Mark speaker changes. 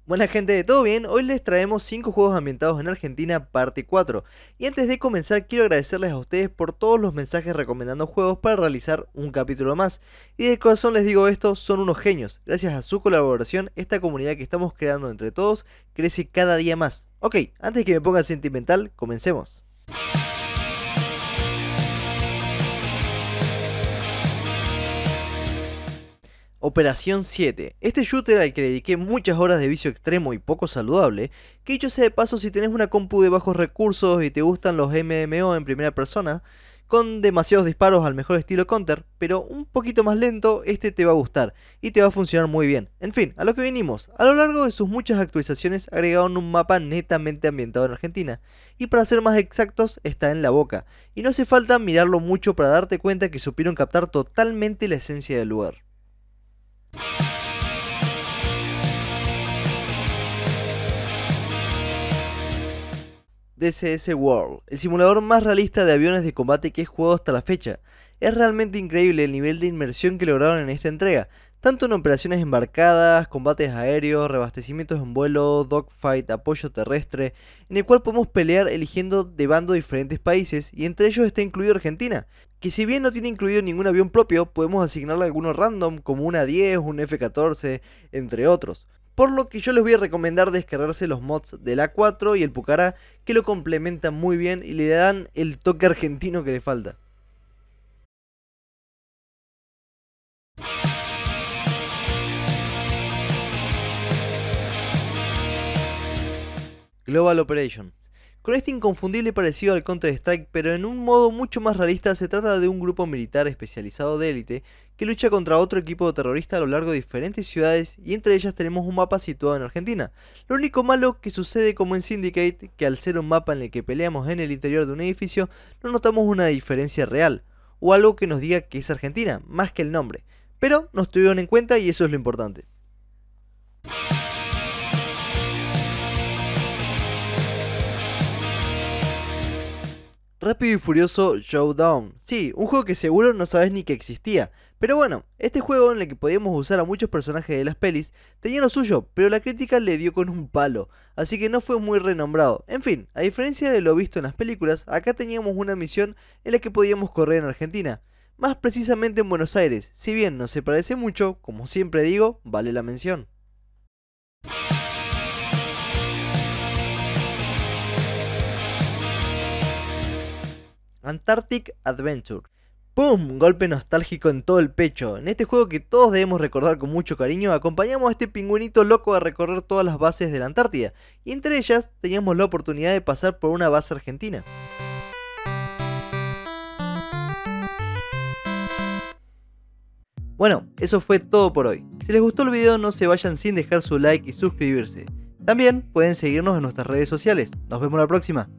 Speaker 1: Buena gente, ¿todo bien? Hoy les traemos 5 juegos ambientados en Argentina, parte 4. Y antes de comenzar, quiero agradecerles a ustedes por todos los mensajes recomendando juegos para realizar un capítulo más. Y de corazón les digo esto, son unos genios. Gracias a su colaboración, esta comunidad que estamos creando entre todos crece cada día más. Ok, antes de que me ponga sentimental, comencemos. Operación 7. Este shooter al que le dediqué muchas horas de vicio extremo y poco saludable, que dicho sea de paso, si tenés una compu de bajos recursos y te gustan los MMO en primera persona, con demasiados disparos al mejor estilo Counter, pero un poquito más lento, este te va a gustar y te va a funcionar muy bien. En fin, a lo que vinimos. A lo largo de sus muchas actualizaciones agregaron un mapa netamente ambientado en Argentina, y para ser más exactos está en La Boca, y no hace falta mirarlo mucho para darte cuenta que supieron captar totalmente la esencia del lugar. DCS World, el simulador más realista de aviones de combate que he jugado hasta la fecha. Es realmente increíble el nivel de inmersión que lograron en esta entrega, tanto en operaciones embarcadas, combates aéreos, reabastecimientos en vuelo, dogfight, apoyo terrestre, en el cual podemos pelear eligiendo de bando diferentes países, y entre ellos está incluido Argentina, que si bien no tiene incluido ningún avión propio, podemos asignarle alguno random como una 10, un F-14, entre otros. Por lo que yo les voy a recomendar descargarse los mods del A4 y el Pucará, que lo complementan muy bien y le dan el toque argentino que le falta. Global Operation. Con este inconfundible parecido al Counter-Strike, pero en un modo mucho más realista, se trata de un grupo militar especializado de élite que lucha contra otro equipo terrorista a lo largo de diferentes ciudades, y entre ellas tenemos un mapa situado en Argentina. Lo único malo que sucede como en Syndicate, que al ser un mapa en el que peleamos en el interior de un edificio, no notamos una diferencia real, o algo que nos diga que es Argentina, más que el nombre. Pero nos tuvieron en cuenta y eso es lo importante. Rápido y Furioso Showdown. Sí, un juego que seguro no sabes ni que existía. Pero bueno, este juego en el que podíamos usar a muchos personajes de las pelis tenía lo suyo, pero la crítica le dio con un palo, así que no fue muy renombrado. En fin, a diferencia de lo visto en las películas, acá teníamos una misión en la que podíamos correr en Argentina, más precisamente en Buenos Aires. Si bien no se parece mucho, como siempre digo, vale la mención. Antarctic Adventure. ¡Pum! Golpe nostálgico en todo el pecho. En este juego que todos debemos recordar con mucho cariño, acompañamos a este pingüinito loco a recorrer todas las bases de la Antártida, y entre ellas teníamos la oportunidad de pasar por una base argentina. Bueno, eso fue todo por hoy. Si les gustó el video, no se vayan sin dejar su like y suscribirse. También pueden seguirnos en nuestras redes sociales. Nos vemos la próxima.